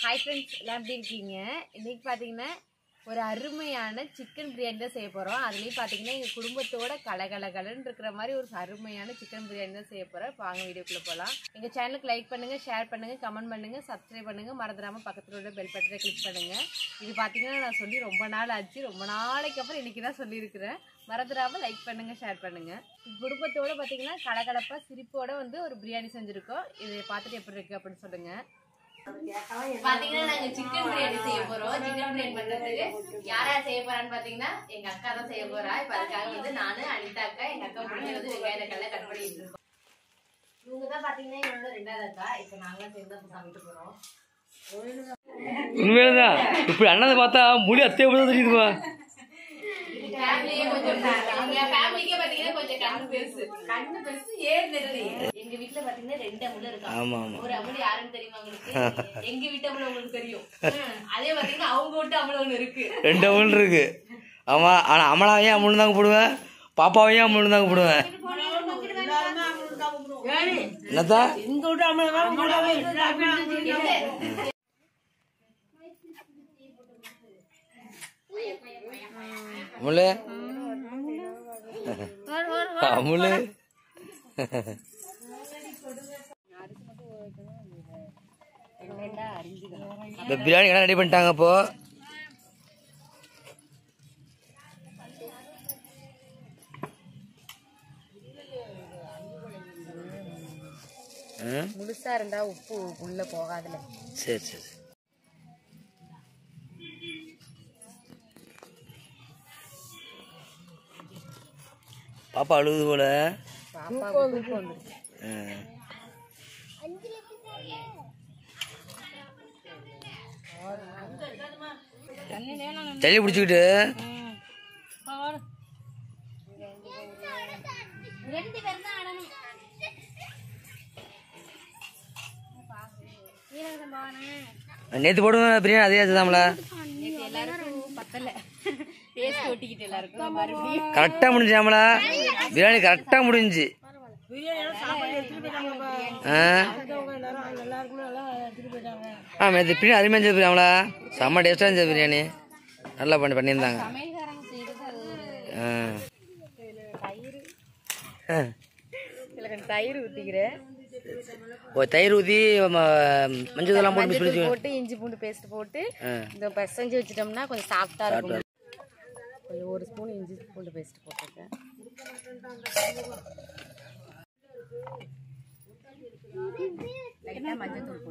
Hi friends, எல்லாம் எப்படி இருக்கீங்க? இன்றைக்கி பார்த்தீங்கன்னா ஒரு அருமையான சிக்கன் பிரியாணி தான் செய்ய போகிறோம். அதுலேயும் பார்த்தீங்கன்னா எங்கள் குடும்பத்தோட கலகலன்னு இருக்கிற மாதிரி ஒரு அருமையான சிக்கன் பிரியாணி தான் செய்ய போகிறோம். வாங்க வீடியோக்குள்ளே போகலாம். எங்கள் சேனலுக்கு லைக் பண்ணுங்கள், ஷேர் பண்ணுங்கள், கமெண்ட் பண்ணுங்கள், சப்ஸ்கிரைப் பண்ணுங்கள், மறந்துடாமல் பக்கத்தில் உள்ள பெல் பட்டனை கிளிக் பண்ணுங்கள். இது பார்த்தீங்கன்னா நான் சொல்லி ரொம்ப நாள் ஆச்சு, ரொம்ப நாளைக்கு அப்புறம் இன்றைக்கி தான் சொல்லியிருக்கிறேன். மறந்துடாமல் லைக் பண்ணுங்கள், ஷேர் பண்ணுங்கள். குடும்பத்தோடு பார்த்தீங்கன்னா கலகலப்பாக சிரிப்போடு வந்து ஒரு பிரியாணி செஞ்சுருக்கோம். இதை பார்த்துட்டு எப்படி இருக்குது அப்படின்னு சொல்லுங்கள். பாத்தீங்கன்னா நாங்க சிக்கன் பிரியாணி செய்ய போறோம். சிக்கன் பிரியாணி பண்றதுக்கு யாரா செய்ய போறான்னு பாத்தீங்கன்னா எங்க அக்கா தான் செய்ய போறா. இப்ப அதுக்காக வந்து நானு அனிதா அக்கா எங்க அக்கா பிடிச்சி வந்து வெங்காய தக்காளி கட் பண்ணிட்டு இருக்கோம். இவங்க தான் பாத்தீங்கன்னா என்னோட ரெண்டாவது அக்கா. இப்ப நாங்களாம் சேர்ந்து சமைக்க போறோம். உண்மையிலதான் இப்படி அண்ணனை பார்த்தா முடி அத்தைய போல தெரியுதுமா. ஃபேமிலிக்கே பாத்தீங்கன்னா கொஞ்சம் கண்ணு பெருசு எங்க வீட்டுல பாத்தீங்கன்னா 2 அமுல் இருக்கு. ஒரு அமுல் யாருன்னு தெரியுமா உங்களுக்கு? எங்க வீட்டு அமுல் உங்களுக்கு தெரியும். அதே பாத்தீங்கன்னா அவங்க வீட்டு அமுல் ஒண்ணு இருக்கு. 2 அமுல் இருக்கு. ஆமா, ஆனா அமலாவையும் அமுல் தாங்க போடுவேன், பாப்பாவையும் அமுல் தாங்க போடுவேன். என்னத்தா எங்க வீட்டு அமுல் அமுலு அமுலு இந்த பிரியாணி எல்லாம் ரெடி பண்ணிட்டாங்க. இப்போ முழுசா இருந்தா உப்பு உள்ள போகாதுல. சரி சரி. பாப்பா அழுகுது போல. சளி பிடிச்சிக்கிட்டு நேத்து போடுவேன் பிரியாணி அதே ஆச்சுதாம்ல. கரெக்டா முடிஞ்சாமல பிரியாணி கரெக்டா முடிஞ்சு. நேற்று பிரியாணி அருமையாக செஞ்சு பிரியாமலா, செம்ம டேஸ்டாக இருந்துச்சு பிரியாணி. நல்லா பண்ணியிருந்தாங்க. தயிர் ஊற்றிக்கிறேன். தயிர் ஊற்றி மஞ்சள் தூள் போட்டு இஞ்சி பூண்டு பேஸ்ட் போட்டு இந்த செஞ்சு வச்சுட்டோம்னா கொஞ்சம் சாஃப்டா இருக்கும். கொஞ்சம் 1 ஸ்பூன் இஞ்சி பூண்டு பேஸ்ட் போட்டிருக்கேன். மஞ்சள் தூள்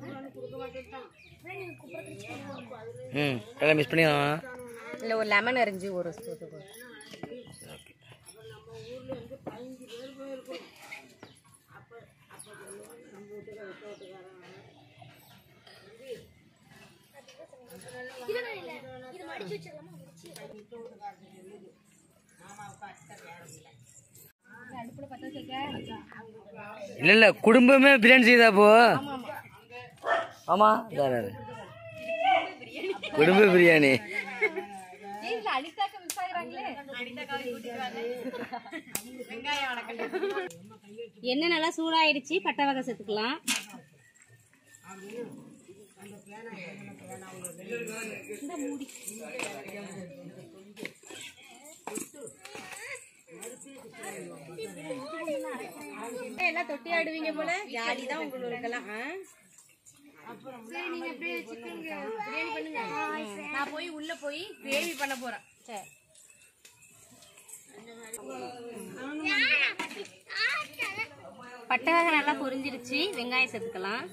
போட்டு மிஸ் பண்ணிடலாம். இல்லை, ஒரு லெமன் அரிஞ்சு 1 ஸ்பூன் போட்டு. இல்ல குடும்பமே பிரியாணி செய்தா போ. ஆமா, குடும்ப பிரியாணி. எண்ணெய் நல்லா சூடாயிடுச்சு. பட்டை வகை சேர்த்துக்கலாம். எல்லாம் தொட்டி ஆடுவீங்க போல, ஜாலி தான் உங்களுக்கெல்லாம். சரி, நீங்க அப்படியே சிக்கன் பிரியாணி பண்ணுங்க. நான் போய் உள்ள போய் கிரேவி பண்ண போறேன். சரி, பட்டை வகை நல்லா பொரிஞ்சிருச்சு. வெங்காயம் சேர்த்துக்கலாம்.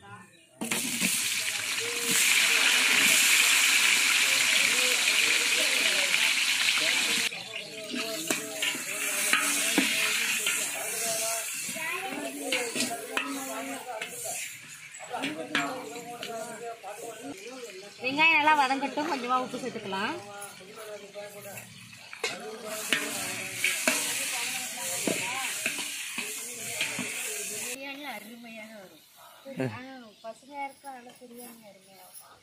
வெங்காயம் நல்லா வதங்கட்டும். கொஞ்சமா உப்பு சேர்த்துக்கலாம். பிரியாணி அருமையாக வரும். பசுமையா இருக்கும், நல்லா பிரியாணி அருமையாக வரும்.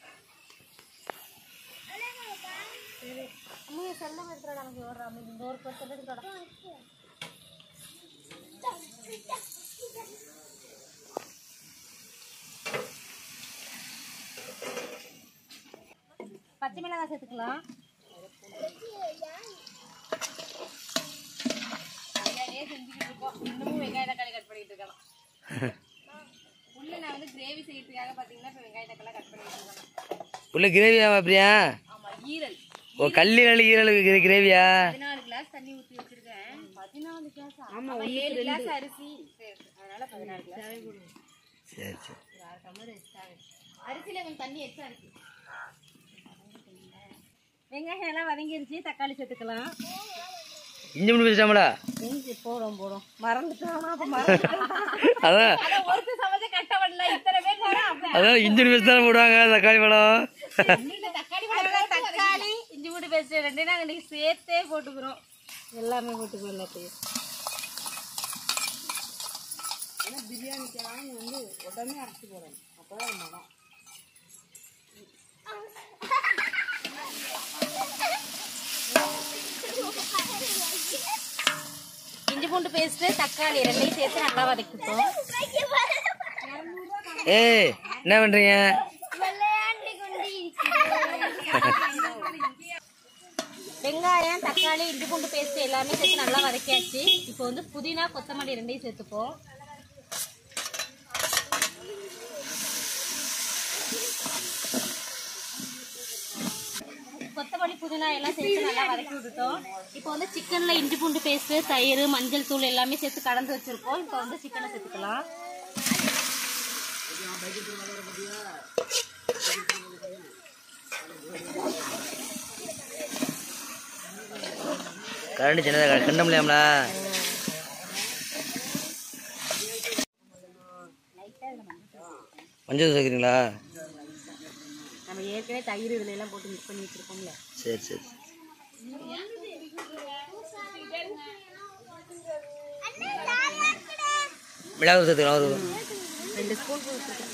அம்மா செல்லம் எடுத்துட நமக்கு ஓடுறாங்க. இந்த ஒரு பர்சன்ட் எடுத்துட. பச்சை மிளகாய் சேர்த்துக்கலாம். பிரியாணியே செஞ்சுக்கிட்டு இருக்கோம். இன்னமும் வெங்காய தக்காளி கட் பண்ணிட்டு இருக்கலாம். உள்ள நான் வந்து கிரேவி செய்யறதுக்காக பாத்தீங்கன்னா இப்போ வெங்காய தக்காளி கட் பண்ணிட்டு இருக்கேன். உள்ள கிரேவியா பிரியா? ஆமா, ஈரல். ஓ, கல்லீரல் ஈரலுக்கு கிரேவியா? 14 கிளாஸ் தண்ணி ஊற்றி வச்சிருக்கேன். 14 கிளாஸ்? ஆமா, 7 கிளாஸ் அரிசி. அதனால 14 கிளாஸ். சரி சரி. அரிசியில கொஞ்சம் தண்ணி எக்ஸ்ட்ரா இருக்கு. வெங்காயம் எல்லாம் வதங்கிருச்சு. தக்காளி சேர்த்துக்கலாம். இஞ்சி பூண்டு பேசாமலா? இஞ்சி போடும் மறந்துட்டோம். அதான் ஒருத்தர் சமைச்ச கஷ்டப்படல. இத்தனை பேர் அதான் இஞ்சி பூண்டு பேஸ்ட் தானே போடுவாங்க. தக்காளி பழம் தக்காளி இஞ்சி பூண்டு பேஸ்ட் ரெண்டு நாங்கள் இன்னைக்கு சேர்த்தே போட்டுக்கிறோம். எல்லாமே போட்டுக்கிறோம் எல்லாத்தையும். ஏன்னா பிரியாணிக்கெல்லாம் வந்து உடனே அரைச்சி போடணும். அப்போதான் மனம். இஞ்சி பூண்டு பேஸ்ட் தக்காளி ரெண்டையும் சேர்த்து நல்லா வதக்கிட்டோம். ஏய், என்ன பண்றீங்க? வெங்காயம் தக்காளி இஞ்சி பூண்டு பேஸ்ட் எல்லாமே சேர்த்து நல்லா வதக்கியாச்சு. இப்போ வந்து புதினா கொத்தமல்லி ரெண்டையும் சேர்த்துப்போம். கொத்தமல்லி புதினா எல்லாம் சேர்த்து நல்லா வதக்கி விட்டுட்டோம். இப்போ வந்து சிக்கன்ல இஞ்சி பூண்டு பேஸ்ட் தயிர் மஞ்சள் தூள் எல்லாமே சேர்த்து கலந்து வச்சிருக்கோம். இப்போ வந்து சிக்கனை சேர்த்துக்கலாம். கரண்டி சின்னதாக கண்ட முடியாமலா? மஞ்சள் சேர்க்குறீங்களா? நம்ம ஏற்கனவே தயிர் இதுல எல்லாம் போட்டு மிக்ஸ் பண்ணி வச்சிருக்கோம்ல. சரி சரி. மிளகாய் சேர்த்துக்கலாம். ஒரு 2 ஸ்பூன் போட்டுருக்கேன்.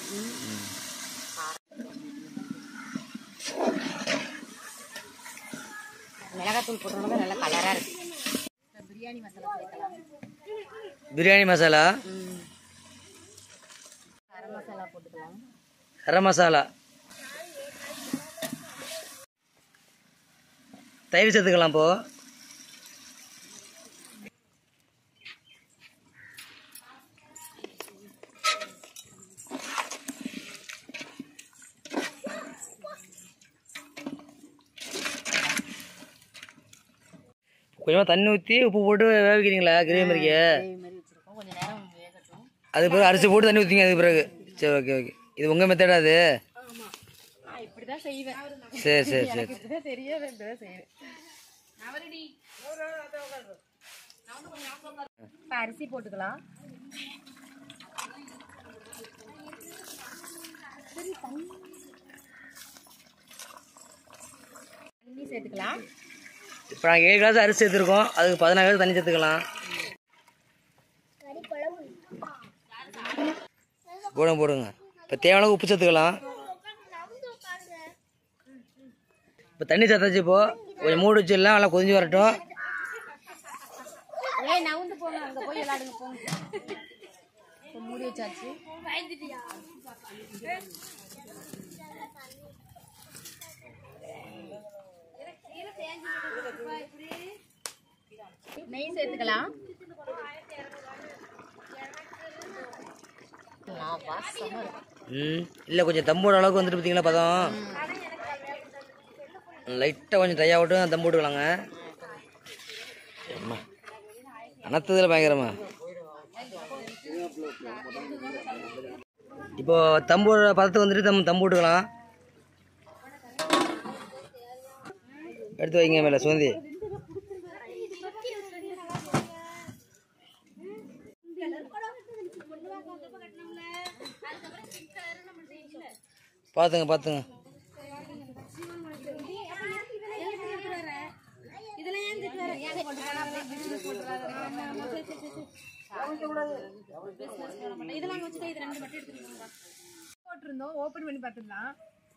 மிளகாத்தூள் போட்டோம்னா நல்லா கலரா இருக்கு. பிரியாணி மசாலா சேர்க்கலாம். பிரியாணி மசாலா, கரம் மசாலா போட்டுக்கலாம். கரம் மசாலா, தயிர் சேர்த்துக்கலாம். இப்போ கொஞ்சமாக தண்ணி ஊற்றி உப்பு போட்டு வேவிக்கிறீங்களா? கிரேவி மாதிரிக்கு கொஞ்சம் நேரம் வேகட்டும். அது பிறகு அரிசி போட்டு தண்ணி ஊற்றிங்க. அதுக்கு பிறகு சரி, ஓகே ஓகே. இது உங்கள் மெத்தடா? அது இப்படிதான் செய்வேன். சரி சரி சரி. இப்படிதான் தெரியாது, இப்படிதான் செய்வேன். இப்போ அரிசி போட்டுக்கலாம். தண்ணி சேர்த்துக்கலாம். இப்போ நாங்கள் 7 கிளாஸ் அரிசி சேர்த்துருக்கோம். அதுக்கு 14 கிளாஸ் தண்ணி சேர்த்துக்கலாம். போடுங்க. இப்போ தேவையான உப்பு சேர்த்துக்கலாம். இப்போ தண்ணி சேர்த்தாச்சு. இப்போது கொஞ்சம் மூடி வச்சிடலாம். நல்லா கொதிஞ்சு வரட்டும். நவுந்து போங்க, அங்கே போய் விளாடுங்க போங்க. மூடி வச்சாச்சு. நெய் சேர்த்துக்கலாம். இல்லை, கொஞ்சம் தம்போட அளவுக்கு வந்துட்டு பார்த்தீங்களா பதம்? லைட்டாக கொஞ்சம் ட்ரை ஆகட்டும். தம்பு விட்டுக்கலாங்க. அனத்ததில் பயங்கரமா. இப்போ தம்போட பதத்தை வந்துட்டு தம்பு விட்டுக்கலாம். எடுத்து வைங்க மேலே சுகந்தி. பார்த்துங்க. ஓபன் பண்ணி பார்த்துக்கலாம்.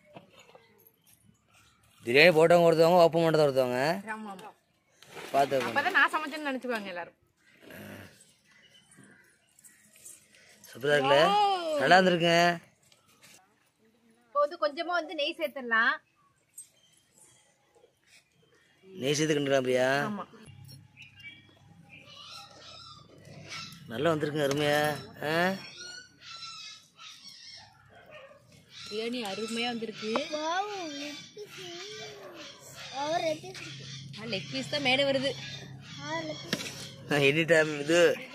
பிரியாணி போட்டவங்க ஒருத்தவங்க, ஓப்பன் பண்ணுறத ஒருத்தவங்க. பார்த்து அப்பதான் நான் சமைச்சேன்னு நினைச்சுக்குவாங்க எல்லாரும். சூப்பராக இருக்குல்ல? நல்லா இருந்திருக்குங்க. இப்போ வந்து கொஞ்சமா வந்து நெய் சேர்த்துடலாம். நெய் சேர்த்து கிண்டுக்கலாம் பிரியா. ஆமா, நல்லா வந்திருக்குங்க அருமையா. பிரியாணி அருமையா வந்திருக்கு. லெக் பீஸ் தான் மேலே வருது. எனி டைம் இது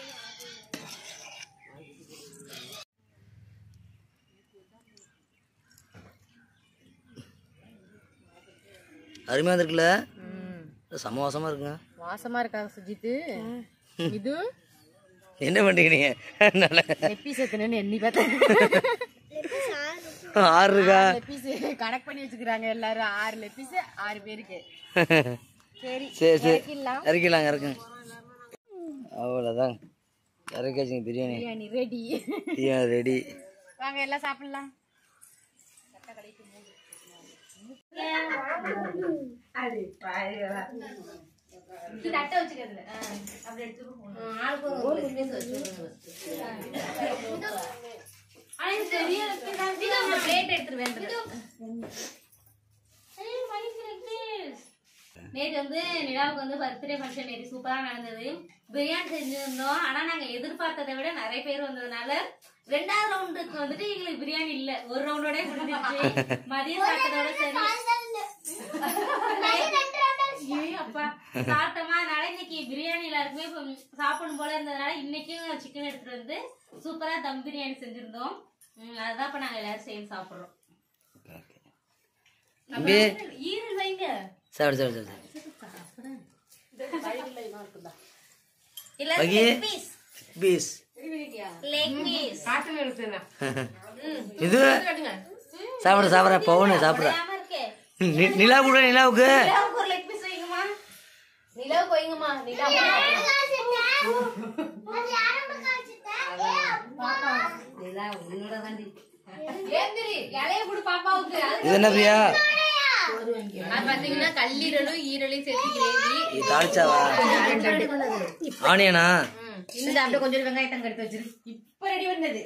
அருமையா வந்திருக்குல்ல. சமவாசமா இருக்குங்க. வாசமா இருக்கா சுஜித்து? இது என்ன பண்றீங்க? நல்லா லெக் பீஸ் எத்தனைன்னு எண்ணி பார்த்தேன். 6 இருக்கா? லெக் பீஸ் கனெக்ட் பண்ணி வச்சுக்கிறாங்க எல்லாரும். 6 லெக் பீஸ் 6 பேருக்கு. சரி சரி சரி இறக்கிடலாம். இறக்கிடலாங்க இறக்குங்க. அவ்வளோதான் இறக்காச்சுங்க பிரியாணி. பிரியாணி ரெடி. பிரியாணி ரெடி. வாங்க எல்லாம் சாப்பிடலாம். நேற்று வந்து நிலாவுக்கு வந்து பர்த்டே ஃபங்க்ஷன் நேற்று சூப்பரா நடந்தது. பிரியாணி செஞ்சிருந்தோம். ஆனா நாங்க எதிர்பார்த்ததை விட நிறைய பேர் வந்ததுனால 2வது ரவுண்டுக்கு வந்துட்டு எங்களுக்கு பிரியாணி இல்ல, ஒரு ரவுண்டோட முடிஞ்சிருச்சு. மதியம் சாப்பிட்டதோட சரி அப்பா சாப்பிட்டோமா. அதனால இன்னைக்கு பிரியாணி எல்லாருக்குமே சாப்பிடணும் போல இருந்ததுனால இன்னைக்கும் சிக்கன் எடுத்துட்டு வந்து சூப்பரா தம் பிரியாணி செஞ்சிருந்தோம். அதுதான் இப்ப நாங்க எல்லாரும் சேர்ந்து சாப்பிடுறோம். ஈரல் வைங்க. சாப்பிடு சாப்பிடு சாப்பிடு. பீஸ் இது சாப்பிட சாப்பிட பவுன் சாப்பிட. நிலா கூட நிலாவுக்கு நிலவு கோயிங்கம்மா. இலைய கொடு பாப்பாவுக்கு. இது என்ன பிரியா? அது பாத்தீங்கன்னா கல்லீரலும் ஈரலையும் சேர்த்து கிரேவி. தாளிச்சாவா? ஆனியனா? இந்த அப்படியே கொஞ்சம் வெங்காயத்தம் கடுத்து வச்சிரு. இப்ப ரெடி பண்ணது.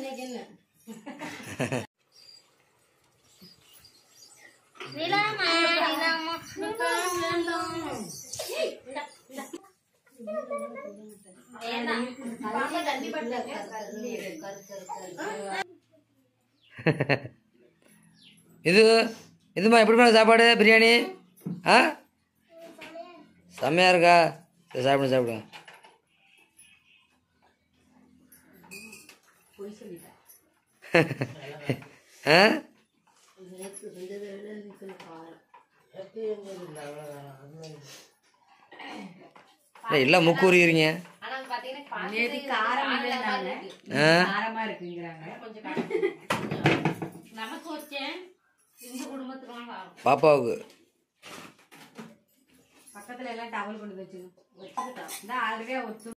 இது இதுமா எப்படி பண்ண சாப்பாடு பிரியாணி? செம்மையா இருக்கா? சாப்பிடுங்க சாப்பிடுங்க. எல்லாம் மூக்கு உரிக்கிறீங்க. காரமா இருக்குங்கிறாங்க. நமக்கு வச்சேன் இந்த குடும்பத்துக்கு பாப்பாவுக்கு பக்கத்துல எல்லாம் டவல் கொண்டு வச்சுக்கணும். வச்சுக்கிட்டோம். இந்த ஆல்ரெடி